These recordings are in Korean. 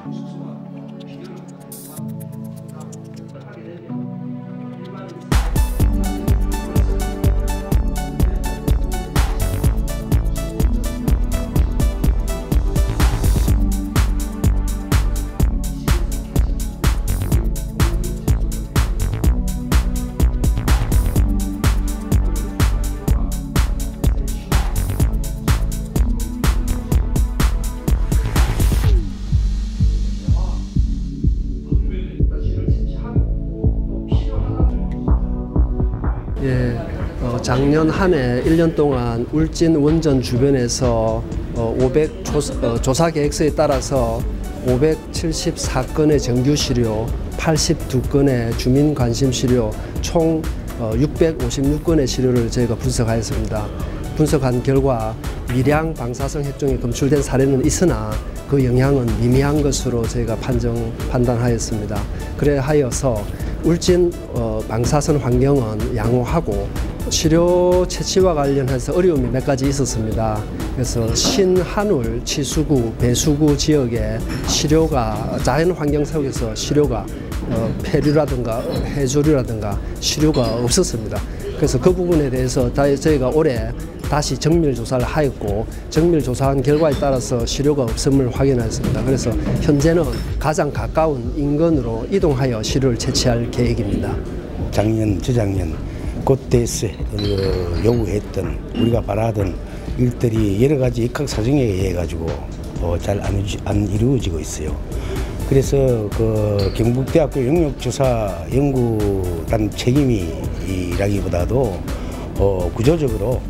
작년 한 해 1년 동안 울진 원전 주변에서 조사 계획서에 따라서 574건의 정규 시료, 82건의 주민 관심 시료, 총 656건의 시료를 저희가 분석하였습니다. 분석한 결과 미량 방사성 핵종이 검출된 사례는 있으나 그 영향은 미미한 것으로 저희가 판단하였습니다. 그래 하여서 울진 방사선 환경은 양호하고 시료 채취와 관련해서 어려움이 몇 가지 있었습니다. 그래서 신한울, 치수구, 배수구 지역에 시료가 자연 환경 속에서 시료가 폐류라든가 해조류라든가 시료가 없었습니다. 그래서 그 부분에 대해서 저희가 올해 다시 정밀 조사를 하였고 정밀 조사한 결과에 따라서 시료가 없음을 확인하였습니다. 그래서 현재는 가장 가까운 인근으로 이동하여 시료를 채취할 계획입니다. 작년, 저작년 그때서 요구했던 우리가 바라던 일들이 여러 가지 역학 사정에 의해 가지고 잘 안 이루어지고 있어요. 그래서 그 경북대학교 영역조사연구단 책임이라기보다도 구조적으로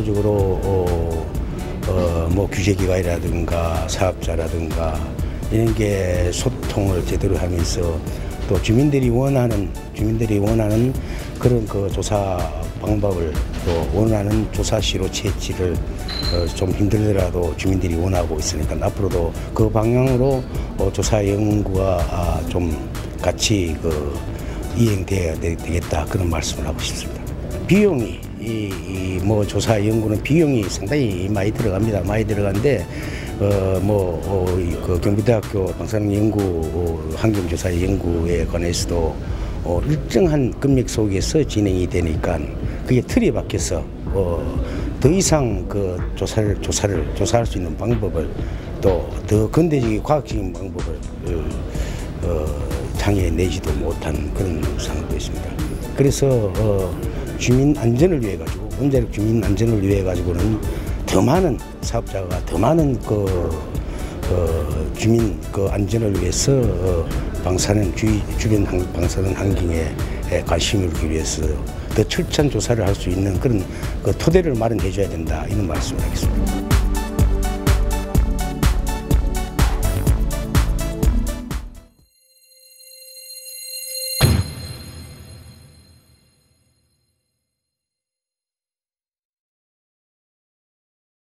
뭐 규제기관이라든가 사업자라든가 이런 게 소통을 제대로 하면서 또 주민들이 원하는 그런 그 조사 방법을 또 원하는 조사 시로 채취를 좀 힘들더라도 주민들이 원하고 있으니까 앞으로도 그 방향으로 조사 연구가 좀 같이 이행돼야 되겠다 그런 말씀을 하고 싶습니다. 비용이 뭐 조사 연구는 비용이 상당히 많이 들어갑니다. 많이 들어가는데 그 경북대학교 방사능 연구 환경조사 연구에 관해서도 일정한 금액 속에서 진행이 되니까 그게 틀이 바뀌어서 더 이상 그 조사할 수 있는 방법을 또 더 근대적인 과학적인 방법을 창해내지도 못한 그런 상황도 있습니다. 그래서 주민 안전을 위해 가지고 원자력 주민 안전을 위해 가지고는 더 많은 사업자가 더 많은 주민 안전을 위해서 주변 방사능 환경에 관심을 기울여서 더 철저한 조사를 할 수 있는 그런 토대를 마련해 줘야 된다 이런 말씀을 하겠습니다.